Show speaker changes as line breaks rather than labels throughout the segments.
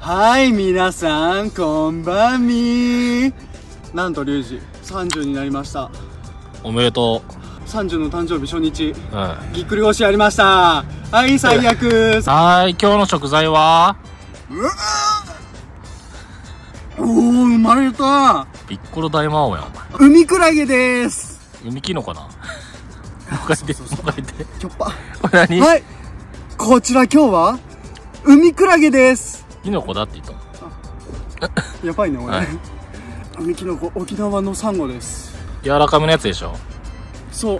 はい、皆さん、こんばんみ。なんと、リュウジ、30になりました。
おめでとう。
30の誕生日初日、
ぎ
っくり腰やりました。はい、最悪。
はい、今日の食材は
おー、生まれた。
ピッコロ大魔王やん、お前。
海クラゲです。
海キノコな。もう一回言って、もう一回言って。
ちょっぱ。
これ何？
はい。こちら今日は、海クラゲです。
キノコだって言ったの。
やばいね、俺。
はい、
海キノコ、沖縄のサンゴです。
柔らかめのやつでしょ。
そう。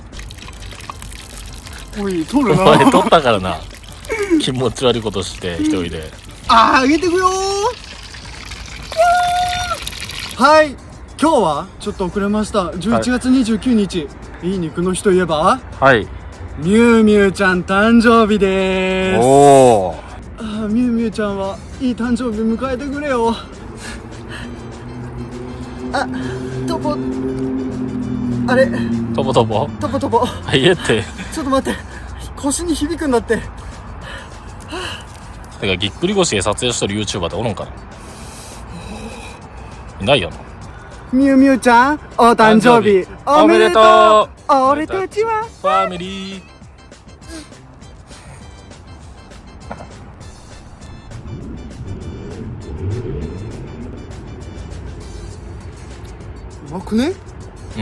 おい、取るな。
お前取ったからな。気持ち悪いことして一人で。
あげてくよー。はい、今日はちょっと遅れました。11月29日、いい肉の日といえば、
はい、
ミュウミュウちゃん誕生日でーす。
おー。
ミュウミュウちゃんはいい誕生日迎えてくれよ。あ、トポ、あれ、
トボトボ
トポトポ。
はい、えって。
ちょっと待って、腰に響くんだって。
てか、ぎっくり腰で撮影してる YouTuber っておるんかな。いないよな。
ミュウミュウちゃん、お誕生日おめでとう。俺たちは
ファミリー。
うまくね？
うん。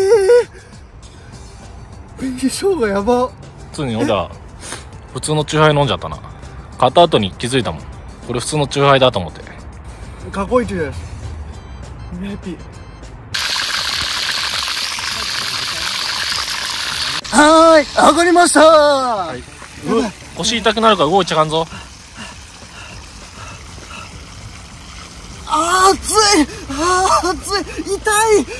紅生姜やば。
普通に俺ら普通のチューハイ飲んじゃったな。買った後に気づいたもん。これ普通のチューハイだと思って。
過去一です。メピ。はーい、上がりましたー。はい、
腰痛くなるから動いちゃかんぞ。
熱い、熱い、痛い、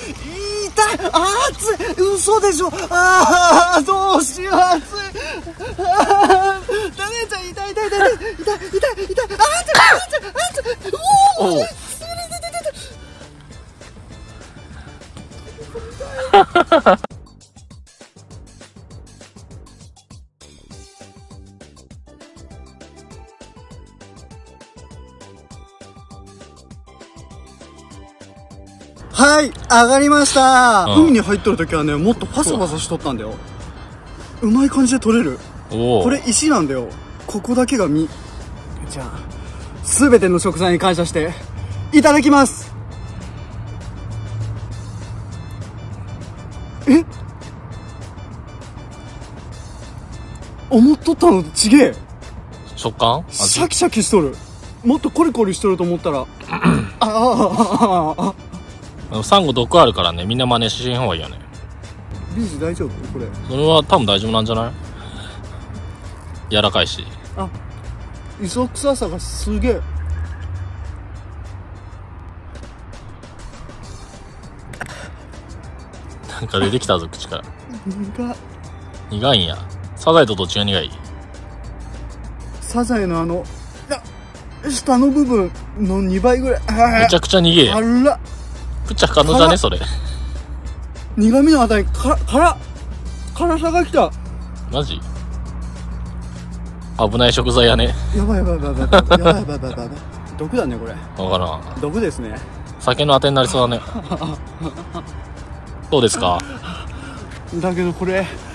熱い、嘘でしょ。どうしよう、熱い。ダメちゃん、痛い、おお。はい、上がりました。海に入っとるときはね、もっとファサファサしとったんだよ。うまい感じで取れる。これ石なんだよ。ここだけが身。じゃあ、すべての食材に感謝して、いただきます。え？思っとったのとちげえ。
食感？
シャキシャキしとる。もっとコリコリしとると思ったら。
サンゴ毒あるからね、みんな真似しん方がいいよね。
ビーズ大丈夫？これ。
それは多分大丈夫なんじゃない？柔らかいし。
磯臭さがすげえ。
なんか出てきたぞ、口から。
苦
いんや。サザエとどっちが苦い？
サザエの下の部分の2倍ぐらい。
めちゃくちゃ苦えや。食っちゃかんのじゃねそれ。
苦味のあたり辛さがきた。
マジ？危ない食材やね。
やばい。毒だねこれ。
わからん。
毒ですね。
酒のあてになりそうだね。どうですか？
だけどこれ